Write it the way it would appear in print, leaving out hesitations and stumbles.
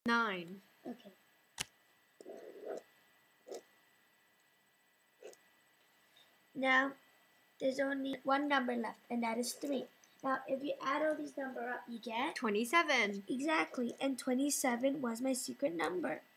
9. Okay. Now, there's only one number left, and that is 3. Now, if you add all these numbers up, you get 27. Exactly, and 27 was my secret number.